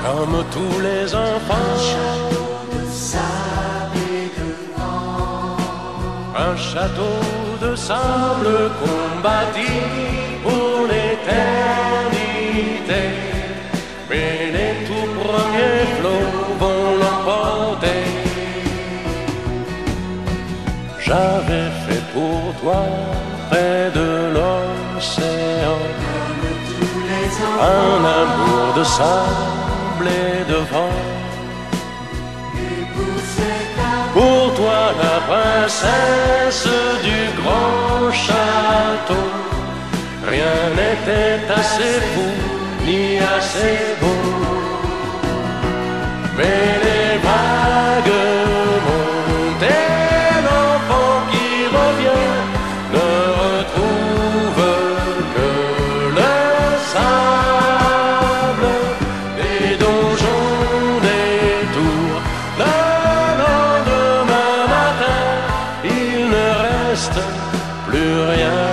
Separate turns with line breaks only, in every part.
comme tous les enfants. Un château de sable qu'on bâtit pour l'éternité. Mais les tout premiers flots vont l'emporter. J'avais fait pour toi près de l'océan un amour de sable et de vent. Pour toi la princesse du grand château, rien n'était assez fou ni assez beau. Mais les vagues montent et l'enfant qui revient ne retrouve que le sable des donjons, des tours. Le lendemain matin, il ne reste plus rien.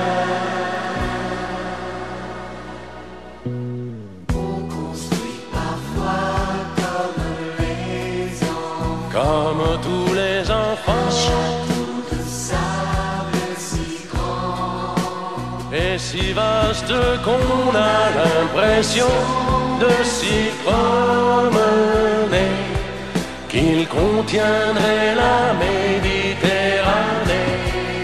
Comme tous les enfants, un château de sable si grand et si vaste qu'on a l'impression de s'y promener, qu'il contiendrait la Méditerranée.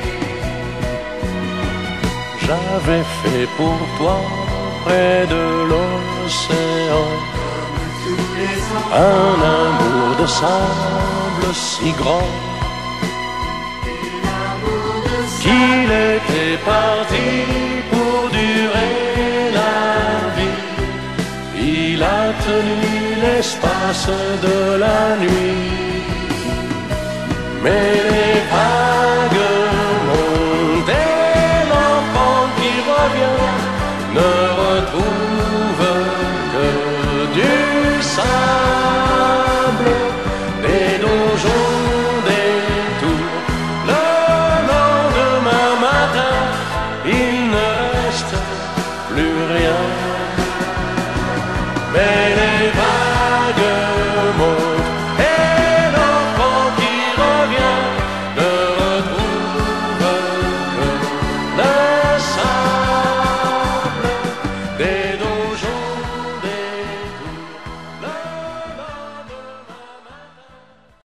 J'avais fait pour toi près de l'océan un amour de sable si grand qu'il était parti pour durer la vie. Il a tenu l'espace de la nuit, mais les